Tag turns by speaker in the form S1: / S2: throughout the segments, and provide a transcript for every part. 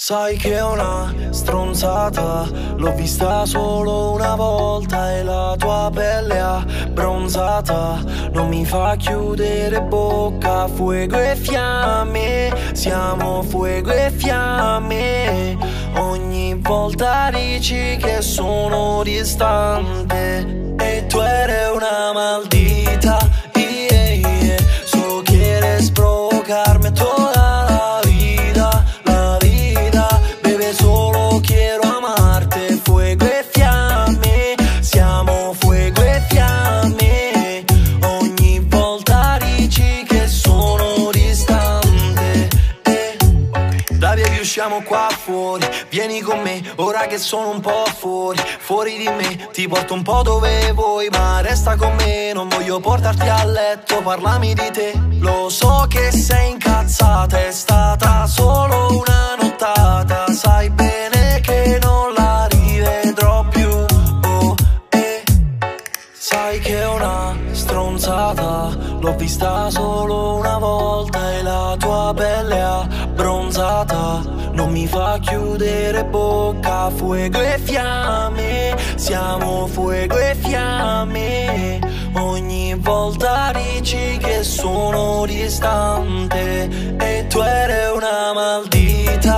S1: Sai che è una stronzata, l'ho vista solo una volta e la tua pelle abbronzata non mi fa chiudere bocca. Fuego e fiamme, siamo fuego e fiamme. Ogni volta dici che sono distante e tu eri una maldita, solo quieres provocarme toda la vida, la vida, bebé, solo quiero amarte. Fuego e fiamme, siamo fuego e fiamme. Ogni volta dici che sono distante Dai baby, usciamo qua fuori, vieni con me, ora che sono un po' fuori di me. Ti porto un po' dove vuoi, ma resta con me. Non voglio portarti a letto, parlami di te. Lo so che sei incazzata, è stata solo una nottata. Sai bene che non la rivedrò più, Sai che è una stronzata, l'ho vista solo una volta e la tua pelle abbronzata non mi fa chiudere bocca. Fuego e fiamme, siamo fuego e fiamme. Ogni volta dici che sono distante e tu eri una maldita,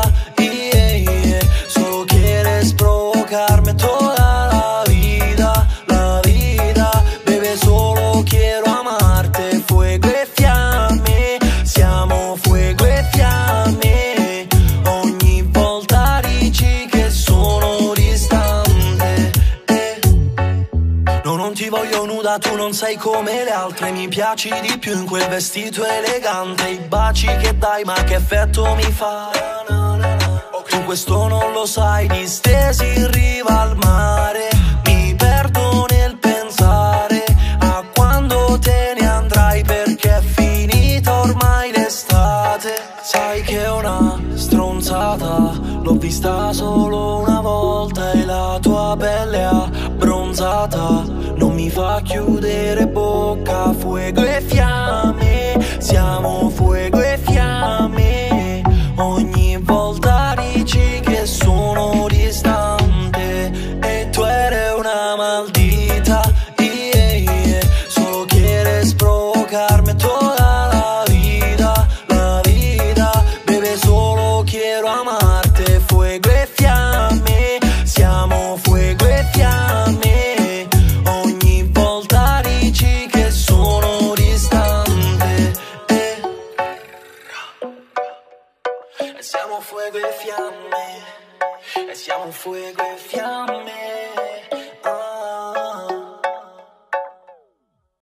S1: solo quieres provocarme toda la vida, la vida, bebé, solo quiero amarte. Fuego e fiamme, siamo fuego e fiamme. Ogni volta dici che sono distante No, non ti voglio nuda, tu non sei come le altre. Mi piaci di più in quel vestito elegante. I baci che dai, ma che effetto mi fa? Tu questo non lo sai, distesi in riva al mare. Mi perdo nel pensare a quando te ne andrai, perché è finita ormai l'estate. Sai che è una stronzata, l'ho vista solo una volta e la tua pelle abbronzata non mi fa chiudere bocca. Fuego e fiamme, siamo fuego e fiamme. Ogni volta dici che sono distante e tu eri una maldita, solo quieres provocarme toda la vida, bebé, solo quiero amarte. Fuego e fiamme, siamo fuego e fiamme. Ogni volta dici che sono distante e siamo fuego e fiamme, e siamo fuego e fiamme.